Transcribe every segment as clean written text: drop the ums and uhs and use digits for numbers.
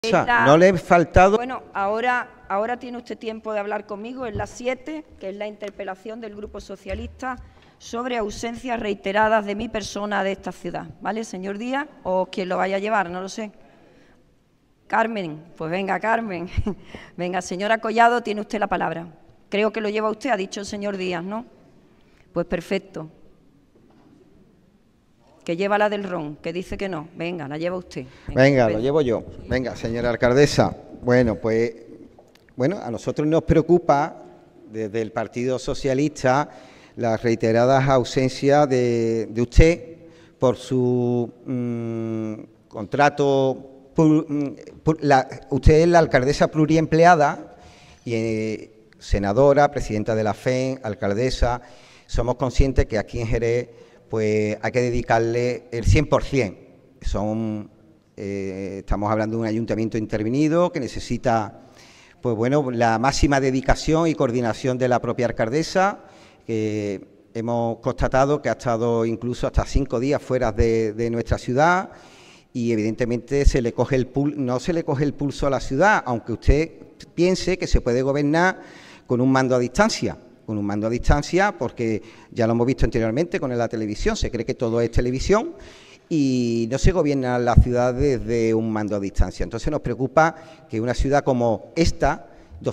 No le he faltado. Bueno, ahora tiene usted tiempo de hablar conmigo. Es la 7, que es la interpelación del Grupo Socialista sobre ausencias reiteradas de mi persona de esta ciudad. ¿Vale, señor Díaz? O quien lo vaya a llevar, no lo sé. Carmen, pues venga, Carmen. Venga, señora Collado, tiene usted la palabra. Creo que lo lleva usted, ha dicho el señor Díaz, ¿no? Pues perfecto. Que lleva la del ron, que dice que no. Venga, la lleva usted. Venga, lo llevo yo. Venga, señora alcaldesa. Bueno, pues, a nosotros nos preocupa, desde el Partido Socialista, las reiteradas ausencias de usted por su contrato. Usted es la alcaldesa pluriempleada y senadora, presidenta de la FEN, alcaldesa. Somos conscientes que aquí en Jerez pues hay que dedicarle el 100%. Estamos hablando de un ayuntamiento intervenido que necesita, pues bueno, la máxima dedicación y coordinación de la propia alcaldesa, que hemos constatado que ha estado incluso hasta 5 días fuera de nuestra ciudad y evidentemente no se le coge el pulso a la ciudad, aunque usted piense que se puede gobernar con un mando a distancia. Porque ya lo hemos visto anteriormente con la televisión, se cree que todo es televisión y no se gobierna la ciudad desde un mando a distancia. Entonces nos preocupa que una ciudad como esta,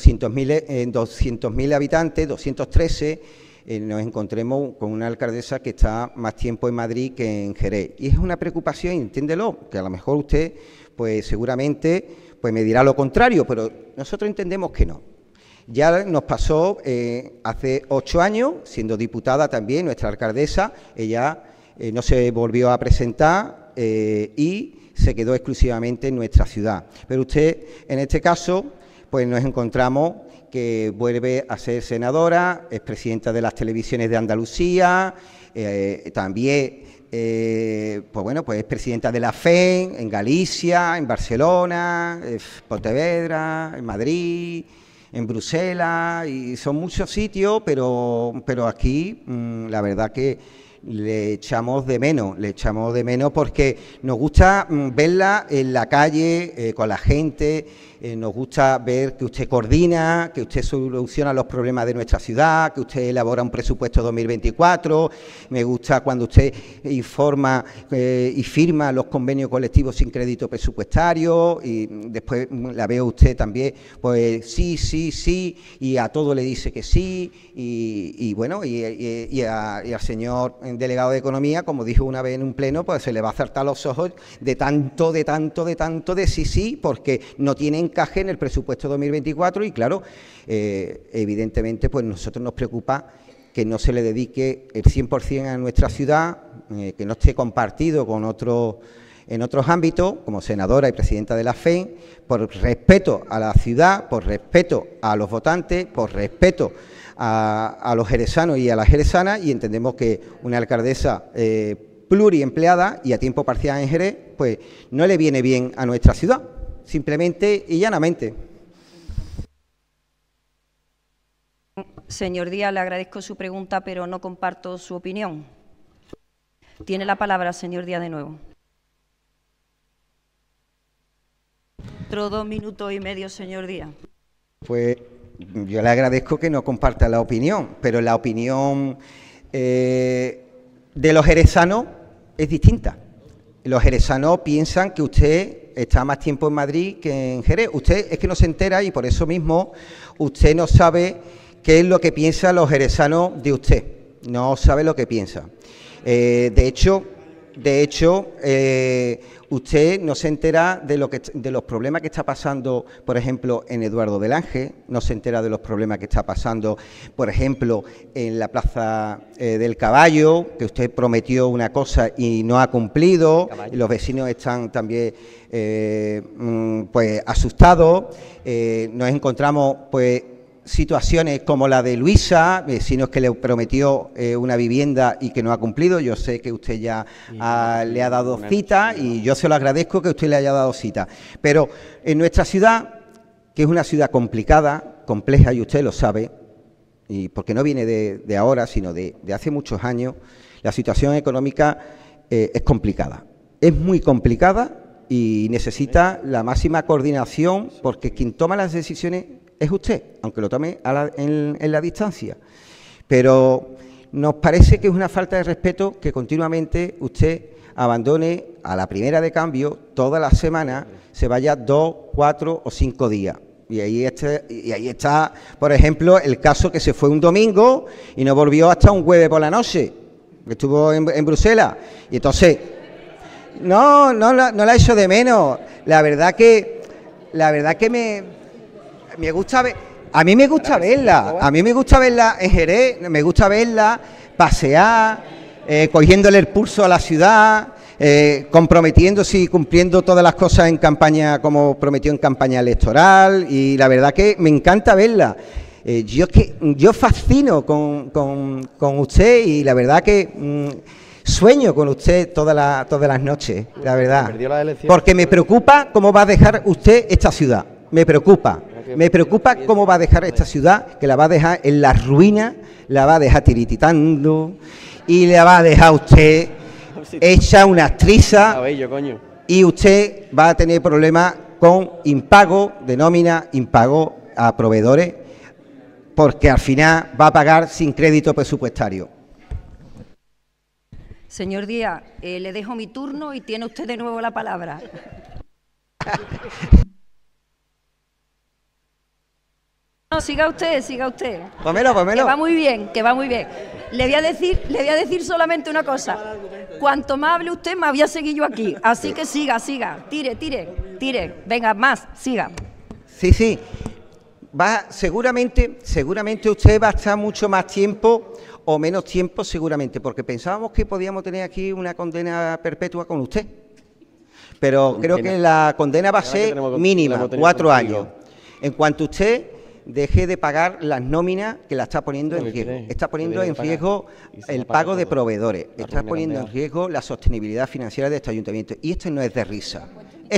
200.000 habitantes, 213, nos encontremos con una alcaldesa que está más tiempo en Madrid que en Jerez. Y es una preocupación, entiéndelo, que a lo mejor usted, pues seguramente, pues me dirá lo contrario, pero nosotros entendemos que no. Ya nos pasó hace 8 años, siendo diputada también nuestra alcaldesa, ella no se volvió a presentar y se quedó exclusivamente en nuestra ciudad. Pero usted, en este caso, pues nos encontramos que vuelve a ser senadora, es presidenta de las televisiones de Andalucía, también pues es presidenta de la FEN en Galicia, en Barcelona, Pontevedra, en Madrid, en Bruselas, y son muchos sitios, pero aquí la verdad que le echamos de menos porque nos gusta verla en la calle con la gente, nos gusta ver que usted coordina, que usted soluciona los problemas de nuestra ciudad, que usted elabora un presupuesto 2024, me gusta cuando usted informa y firma los convenios colectivos sin crédito presupuestario y después la veo usted también, pues sí, y a todo le dice que sí, y al señor delegado de Economía, como dijo una vez en un pleno, pues se le va a saltar los ojos de tanto de sí, porque no tiene encaje en el presupuesto 2024 y claro, evidentemente pues nosotros nos preocupa que no se le dedique el 100% a nuestra ciudad, que no esté compartido con en otros ámbitos, como senadora y presidenta de la FEN, por respeto a la ciudad, por respeto a los votantes, por respeto a los jerezanos y a las jerezanas, y entendemos que una alcaldesa pluriempleada y a tiempo parcial en Jerez, pues no le viene bien a nuestra ciudad, simplemente y llanamente. Señor Díaz, le agradezco su pregunta, pero no comparto su opinión. Tiene la palabra, señor Díaz, de nuevo. Otro 2 minutos y medio, señor Díaz. Pues yo le agradezco que no comparta la opinión, pero la opinión de los jerezanos es distinta. Los jerezanos piensan que usted está más tiempo en Madrid que en Jerez. Usted es que no se entera y por eso mismo usted no sabe qué es lo que piensan los jerezanos de usted. No sabe lo que piensa. De hecho, usted no se entera de los problemas que está pasando, por ejemplo, en Eduardo del Ángel, no se entera de los problemas que está pasando, por ejemplo, en la Plaza del Caballo, que usted prometió una cosa y no ha cumplido, y los vecinos están también pues asustados. Nos encontramos pues situaciones como la de Luisa, vecinos que le prometió una vivienda y que no ha cumplido. Yo sé que usted ya le ha dado cita y yo se lo agradezco que usted le haya dado cita. Pero en nuestra ciudad, que es una ciudad complicada, compleja, y usted lo sabe, y porque no viene de ahora, sino de hace muchos años, la situación económica es complicada. Es muy complicada y necesita la máxima coordinación, porque quien toma las decisiones es usted, aunque lo tome en la distancia. Pero nos parece que es una falta de respeto que continuamente usted abandone a la primera de cambio todas las semanas, se vaya 2, 4 o 5 días. Y ahí está, por ejemplo, el caso que se fue un domingo y no volvió hasta un jueves por la noche, que estuvo en Bruselas. Y entonces, no la echo de menos. La verdad que me gusta ver. A mí me gusta verla en Jerez, me gusta verla pasear, cogiéndole el pulso a la ciudad, comprometiéndose y cumpliendo todas las cosas en campaña, como prometió en campaña electoral, y la verdad que me encanta verla. Yo fascino con usted, y la verdad que sueño con usted todas las noches, la verdad, porque me preocupa cómo va a dejar usted esta ciudad, me preocupa cómo va a dejar esta ciudad, que la va a dejar en la ruina, la va a dejar tirititando, y la va a dejar usted hecha una triza, y usted va a tener problemas con impago de nómina, impago a proveedores, porque al final va a pagar sin crédito presupuestario. Señor Díaz, le dejo mi turno y tiene usted de nuevo la palabra. No, siga usted. Pómelo. Que va muy bien. Le voy a decir solamente una cosa. Cuanto más hable usted, más voy a seguir yo aquí. Así que siga. Tire. Venga, más, siga. Sí. Seguramente usted va a estar mucho más tiempo o menos tiempo, seguramente, porque pensábamos que podíamos tener aquí una condena perpetua con usted. Pero creo que la condena va a ser mínima, 4 años. En cuanto usted deje de pagar las nóminas que la está poniendo en riesgo. Está poniendo en riesgo el pago de proveedores. Está poniendo en riesgo la sostenibilidad financiera de este ayuntamiento. Y esto no es de risa.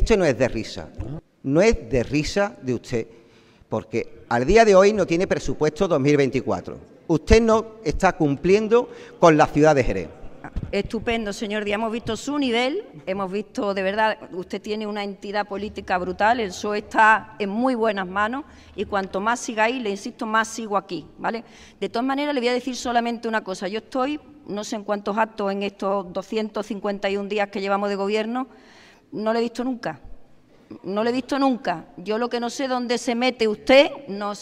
No es de risa de usted. Porque al día de hoy no tiene presupuesto 2024. Usted no está cumpliendo con la ciudad de Jerez. Estupendo, señor Díaz. Hemos visto su nivel, hemos visto, de verdad, usted tiene una entidad política brutal, el PSOE está en muy buenas manos y cuanto más siga ahí, le insisto, más sigo aquí, ¿vale? De todas maneras, le voy a decir solamente una cosa. Yo estoy, no sé en cuántos actos en estos 251 días que llevamos de gobierno, no lo he visto nunca. Yo lo que no sé dónde se mete usted,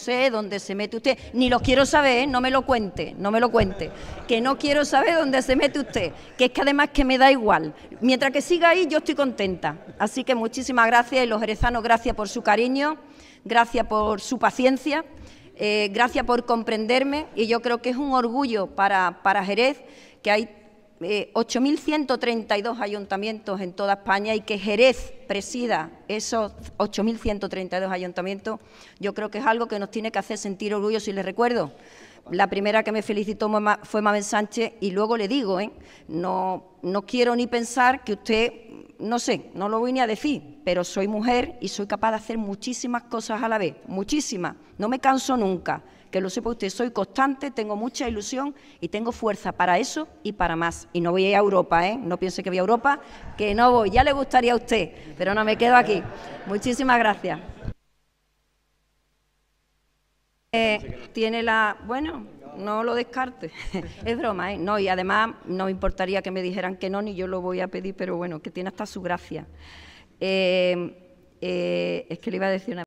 ni lo quiero saber, no me lo cuente, que no quiero saber dónde se mete usted, que es que además que me da igual. Mientras que siga ahí, yo estoy contenta. Así que muchísimas gracias, y los jerezanos, gracias por su cariño, gracias por su paciencia, gracias por comprenderme, y yo creo que es un orgullo para Jerez que hay 8.132 ayuntamientos en toda España y que Jerez presida esos 8.132 ayuntamientos. Yo creo que es algo que nos tiene que hacer sentir orgullosos. Y les recuerdo, la primera que me felicitó fue Mabel Sánchez, y luego le digo, no quiero ni pensar que usted, no sé, no lo voy ni a decir, pero soy mujer y soy capaz de hacer muchísimas cosas a la vez, muchísimas, no me canso nunca. Que lo sepa usted, soy constante, tengo mucha ilusión y tengo fuerza para eso y para más. Y no voy a ir a Europa, no piense que voy a Europa, que no voy. Ya le gustaría a usted, pero no, me quedo aquí. Muchísimas gracias. Bueno, no lo descarte, es broma, No, y además no me importaría que me dijeran que no, ni yo lo voy a pedir, pero bueno, que tiene hasta su gracia. Es que le iba a decir una